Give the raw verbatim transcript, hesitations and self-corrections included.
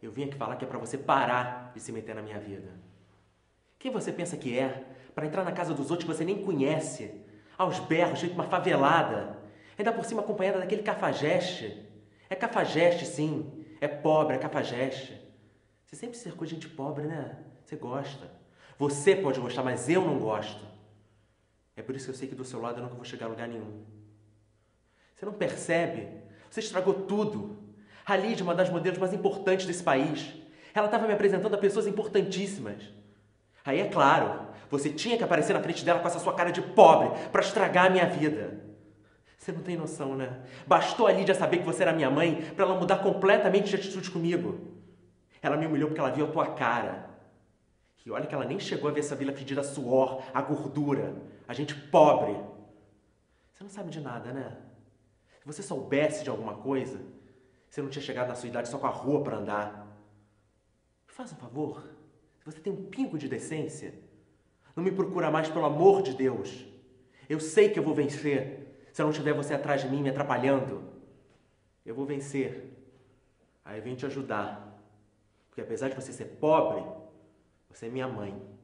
Eu vim aqui falar que é pra você parar de se meter na minha vida. Quem você pensa que é pra entrar na casa dos outros que você nem conhece, aos berros, feito uma favelada, ainda por cima acompanhada daquele cafajeste? É cafajeste, sim. É pobre, é cafajeste. Você sempre cercou de gente pobre, né? Você gosta. Você pode gostar, mas eu não gosto. É por isso que eu sei que do seu lado eu nunca vou chegar a lugar nenhum. Você não percebe? Você estragou tudo. A Lídia é uma das modelos mais importantes desse país. Ela estava me apresentando a pessoas importantíssimas. Aí, é claro, você tinha que aparecer na frente dela com essa sua cara de pobre para estragar a minha vida. Você não tem noção, né? Bastou a Lídia saber que você era minha mãe para ela mudar completamente de atitude comigo. Ela me humilhou porque ela viu a tua cara. E olha que ela nem chegou a ver essa vila fedida a suor, a gordura, a gente pobre. Você não sabe de nada, né? Se você soubesse de alguma coisa, você não tinha chegado na sua idade só com a rua para andar. Me faz um favor. Se você tem um pingo de decência, não me procura mais, pelo amor de Deus. Eu sei que eu vou vencer se eu não tiver você atrás de mim me atrapalhando. Eu vou vencer. Aí eu vim te ajudar. Porque apesar de você ser pobre, você é minha mãe.